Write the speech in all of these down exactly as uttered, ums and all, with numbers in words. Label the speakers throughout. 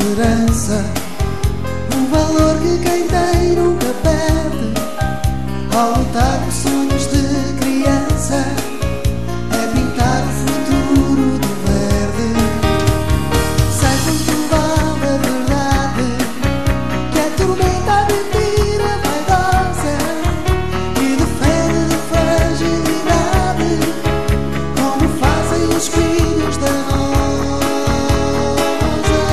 Speaker 1: esperança, o valor que quem tem nunca perde. Ao lutar por sonhos de criança, é pintar o futuro de verde. Sei quanto vale a verdade, que é tormenta a mentira vaidosa e defende de fragilidade, como fazem os filhos da rosa.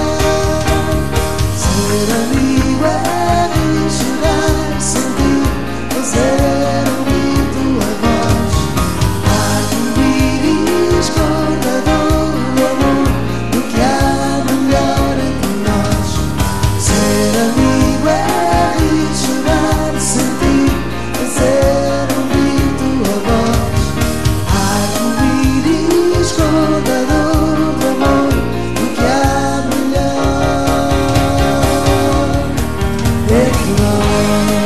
Speaker 1: Ser amigo é chorar, sentir, fazer ouvir tua voz, arco-íris, contador do amor, do que há melhor entre nós. Ser amigo é chorar, sentir, fazer ouvir tua voz, arco-íris, contador do amor, do que há melhor entre nós.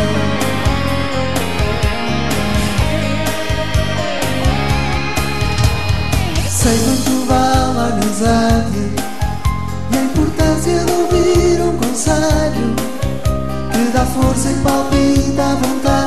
Speaker 1: Sei quanto vale a amizade e a importância de ouvir um conselho que dá força e palpita à vontade.